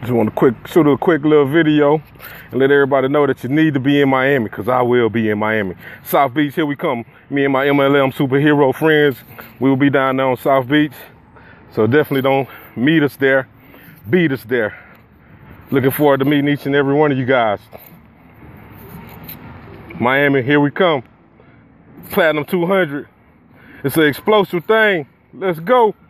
Just want to shoot a quick little video and let everybody know that you need to be in Miami, because I will be in Miami. South Beach, here we come. Me and my MLM superhero friends, we will be down there on South Beach. So definitely don't meet us there, beat us there. Looking forward to meeting each and every one of you guys. Miami, here we come. Platinum 200. It's an Xplocial thing. Let's go.